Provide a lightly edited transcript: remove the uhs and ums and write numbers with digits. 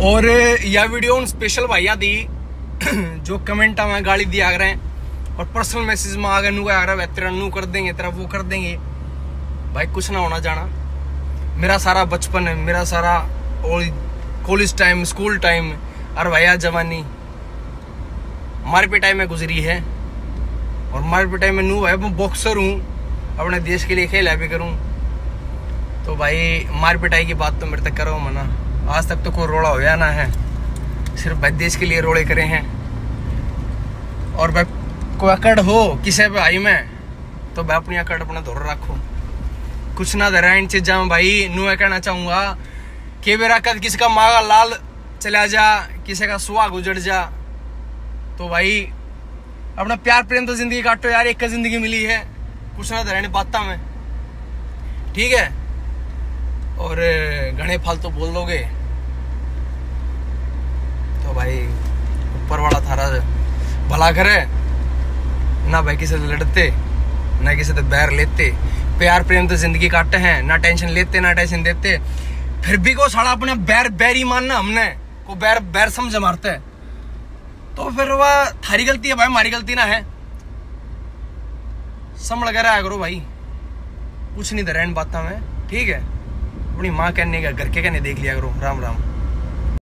और यह वीडियो उन स्पेशल भैया दी जो कमेंट में गाली दिया कर रहे हैं और पर्सनल मैसेज में आ गए नू आ रहा है तेरा नू कर देंगे तेरा वो कर देंगे। भाई कुछ ना होना जाना। मेरा सारा बचपन है, मेरा सारा कॉलेज टाइम, स्कूल टाइम और भैया जवानी मार पिटाई में गुजरी है। और मार पिटाई में नू भाई मैं बॉक्सर हूँ, अपने देश के लिए खेला भी करूँ। तो भाई मार पिटाई की बात तो मेरे तक करो मना। आज तक तो कोई रोड़ा होया ना है, सिर्फ भाई देश के लिए रोड़े करे हैं। और भाई कोई अकड़ हो किसी पे आई में तो भाई अपनी अकड़ अपना धोर रखो। कुछ ना दरा इन चीजा में भाई नू कहना चाहूंगा कि मेरा कद किसी का मागा लाल चला जा, किसी का सुहा गुजर जा। तो भाई अपना प्यार प्रेम तो जिंदगी काटो यार, एक का जिंदगी मिली है। कुछ ना दरा बात में, ठीक है। और घने फालतू बोल दोगे तो भाई ऊपर वाला थारा भला करे ना। भाई किसी से लड़ते ना किसी से बैर लेते। प्यार प्रेम तो जिंदगी काटे हैं, ना टेंशन लेते ना टेंशन देते। फिर भी को साला अपने बैर बैरी मानना हमने को बैर बैर समझ मारते है तो फिर वह थारी गलती है भाई, हमारी गलती ना है। समझ लगा रहा करो भाई, कुछ नहीं दरा इन बातों में, ठीक है। अपनी माँ कहने का घर के कहने देख लिया करो। राम राम।